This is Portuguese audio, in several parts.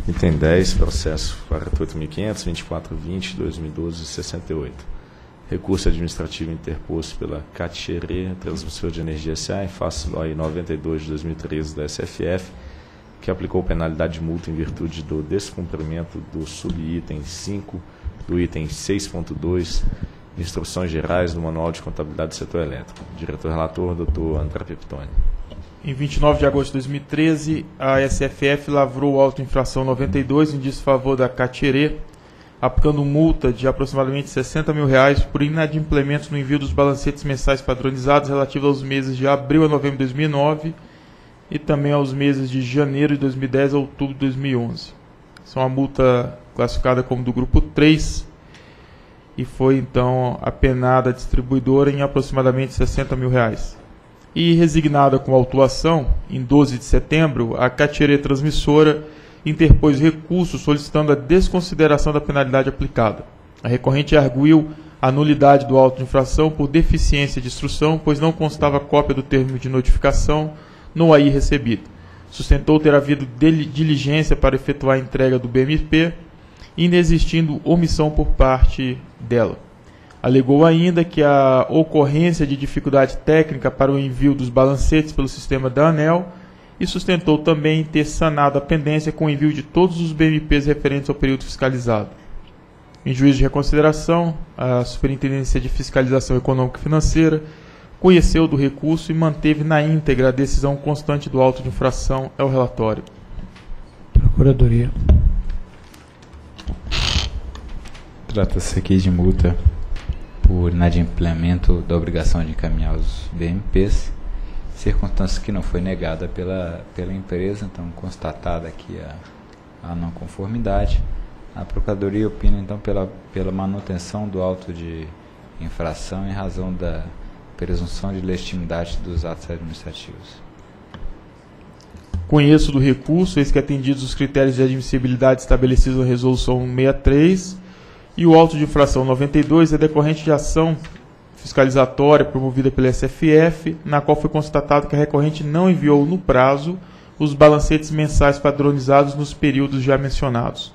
Item 10, processo 48.500.2420.2012.68. Recurso administrativo interposto pela Catcherê, Transmissor de Energia S.A., em face da Lei 92 de 2013 da SFF, que aplicou penalidade de multa em virtude do descumprimento do subitem 5 do item 6.2, Instruções Gerais do Manual de Contabilidade do Setor Elétrico. Diretor-relator, Dr. André Peptoni. Em 29 de agosto de 2013, a SFF lavrou auto-infração 92 em desfavor da Catcherê, aplicando multa de aproximadamente R$60 mil por inadimplemento no envio dos balancetes mensais padronizados relativos aos meses de abril a novembro de 2009 e também aos meses de janeiro de 2010 a outubro de 2011. Essa é uma multa classificada como do grupo 3 e foi então apenada a distribuidora em aproximadamente R$60 mil. E resignada com a autuação, em 12 de setembro, a Catcherê Transmissora interpôs recurso solicitando a desconsideração da penalidade aplicada. A recorrente arguiu a nulidade do auto de infração por deficiência de instrução, pois não constava cópia do termo de notificação no AI recebido. Sustentou ter havido diligência para efetuar a entrega do BMP, inexistindo omissão por parte dela. Alegou ainda que a ocorrência de dificuldade técnica para o envio dos balancetes pelo sistema da ANEEL e sustentou também ter sanado a pendência com o envio de todos os BMPs referentes ao período fiscalizado. Em juízo de reconsideração, a Superintendência de Fiscalização Econômica e Financeira conheceu do recurso e manteve na íntegra a decisão constante do auto de infração ao relatório. Procuradoria. Trata-se aqui de multa por inadimplemento da obrigação de encaminhar os BMPs, circunstância que não foi negada pela empresa, então constatada aqui a não conformidade. A Procuradoria opina então pela manutenção do auto de infração em razão da presunção de legitimidade dos atos administrativos. Conheço do recurso, eis que atendidos os critérios de admissibilidade estabelecidos na Resolução 63, e o auto de infração 92 é decorrente de ação fiscalizatória promovida pela SFF, na qual foi constatado que a recorrente não enviou no prazo os balancetes mensais padronizados nos períodos já mencionados.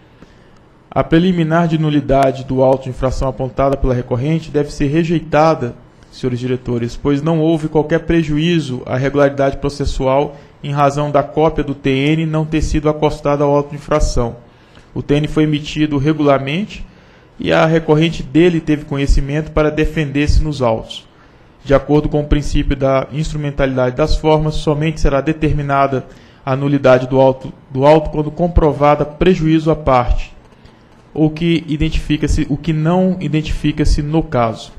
A preliminar de nulidade do auto de infração apontada pela recorrente deve ser rejeitada, senhores diretores, pois não houve qualquer prejuízo à regularidade processual em razão da cópia do TN não ter sido acostada ao auto de infração. O TN foi emitido regularmente e a recorrente dele teve conhecimento para defender-se nos autos. De acordo com o princípio da instrumentalidade das formas, somente será determinada a nulidade do auto quando comprovada prejuízo à parte, ou o que não identifica-se no caso.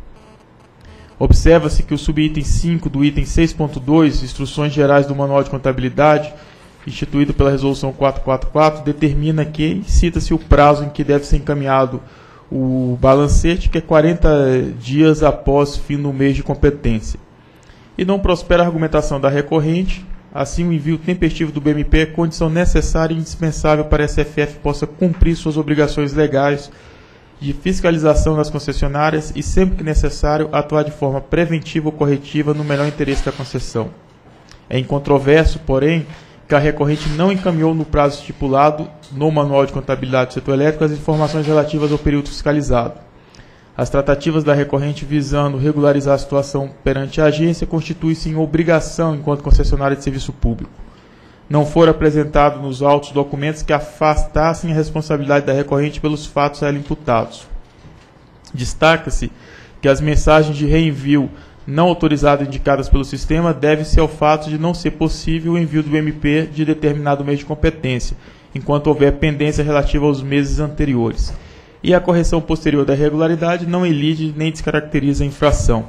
Observa-se que o subitem 5 do item 6.2, Instruções Gerais do Manual de Contabilidade, instituído pela Resolução 444, determina que cita-se o prazo em que deve ser encaminhado o balancete, que é 40 dias após fim do mês de competência. E não prospera a argumentação da recorrente, assim o envio tempestivo do BMP é condição necessária e indispensável para a SFF possa cumprir suas obrigações legais de fiscalização das concessionárias e, sempre que necessário, atuar de forma preventiva ou corretiva no melhor interesse da concessão. É incontroverso, porém, que a recorrente não encaminhou no prazo estipulado no Manual de Contabilidade do Setor Elétrico as informações relativas ao período fiscalizado. As tratativas da recorrente visando regularizar a situação perante a agência constituem-se em obrigação enquanto concessionária de serviço público. Não foram apresentados nos autos documentos que afastassem a responsabilidade da recorrente pelos fatos a ela imputados. Destaca-se que as mensagens de reenvio não autorizadas indicadas pelo sistema devem-se ao fato de não ser possível o envio do MP de determinado mês de competência, enquanto houver pendência relativa aos meses anteriores. E a correção posterior da irregularidade não elide nem descaracteriza a infração.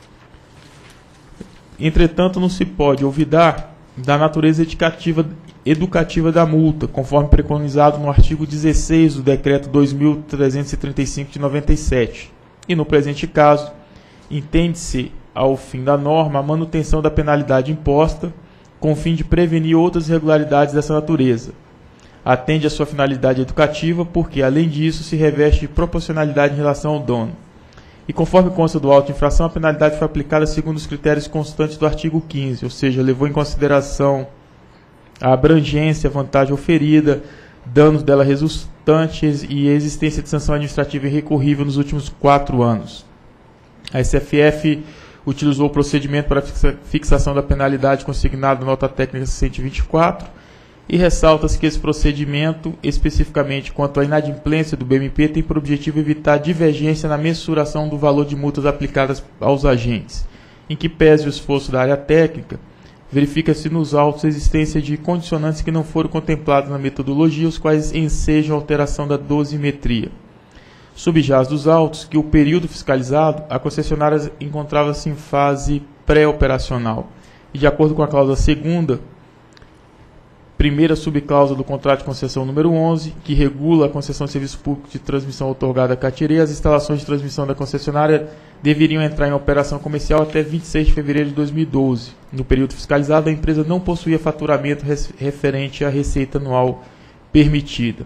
Entretanto, não se pode olvidar da natureza educativa da multa, conforme preconizado no artigo 16 do Decreto 2.335 de 97. E no presente caso, entende-se ao fim da norma a manutenção da penalidade imposta, com o fim de prevenir outras irregularidades dessa natureza. Atende à sua finalidade educativa, porque, além disso, se reveste de proporcionalidade em relação ao dono. E conforme consta do auto de infração, a penalidade foi aplicada segundo os critérios constantes do artigo 15, ou seja, levou em consideração a abrangência, a vantagem oferida, danos dela resultantes e a existência de sanção administrativa irrecorrível nos últimos 4 anos. A SFF utilizou o procedimento para fixação da penalidade consignado na nota técnica 124 e ressalta-se que esse procedimento, especificamente quanto à inadimplência do BMP, tem por objetivo evitar divergência na mensuração do valor de multas aplicadas aos agentes. Em que pese o esforço da área técnica, verifica-se nos autos a existência de condicionantes que não foram contemplados na metodologia, os quais ensejam a alteração da dosimetria. Subjaz dos autos que o período fiscalizado, a concessionária encontrava-se em fase pré-operacional e, de acordo com a cláusula 2ª, primeira subcláusula do contrato de concessão número 11, que regula a concessão de serviço público de transmissão outorgada a Catirê, as instalações de transmissão da concessionária deveriam entrar em operação comercial até 26 de fevereiro de 2012. No período fiscalizado, a empresa não possuía faturamento referente à receita anual permitida.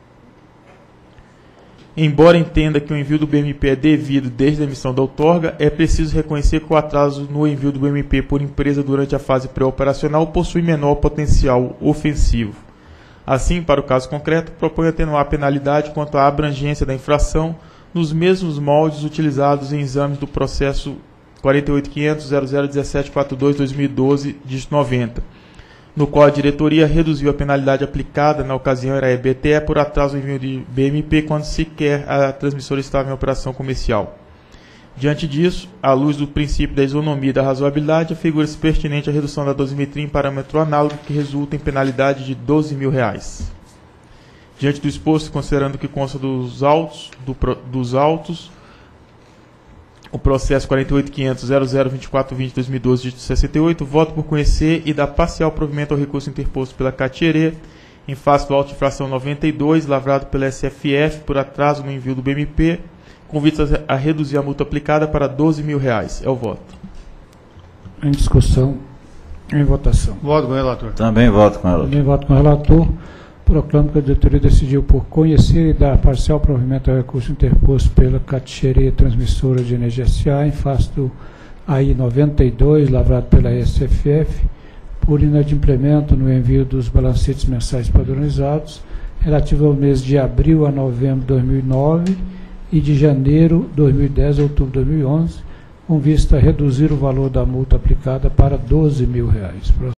Embora entenda que o envio do BMP é devido desde a emissão da outorga, é preciso reconhecer que o atraso no envio do BMP por empresa durante a fase pré-operacional possui menor potencial ofensivo. Assim, para o caso concreto, propõe atenuar a penalidade quanto à abrangência da infração nos mesmos moldes utilizados em exames do processo 48.500.001742/2012, dígito 90. No qual a diretoria reduziu a penalidade aplicada, na ocasião era a EBTE, por atraso no envio de BMP quando sequer a transmissora estava em operação comercial. Diante disso, à luz do princípio da isonomia e da razoabilidade, afigura-se pertinente a redução da dosimetria em parâmetro análogo que resulta em penalidade de R$ 12.000. Diante do exposto, considerando que consta dos autos, o processo 48.500.002420/2012, dígito 68, voto por conhecer e dar parcial provimento ao recurso interposto pela Catirê, em face do auto de infração 92, lavrado pela SFF por atraso no envio do BMP, com vistas a reduzir a multa aplicada para R$ 12.000. É o voto. Em discussão, em votação. Voto com o relator. Também voto com o relator. Também voto com o relator. Proclamo que a diretoria decidiu por conhecer e dar parcial provimento ao recurso interposto pela Catirê Transmissora de Energia S.A. em face do AI 92, lavrado pela SFF, por inadimplemento no envio dos balancetes mensais padronizados, relativo ao mês de abril a novembro de 2009 e de janeiro de 2010 a outubro de 2011, com vista a reduzir o valor da multa aplicada para R$ 12.000.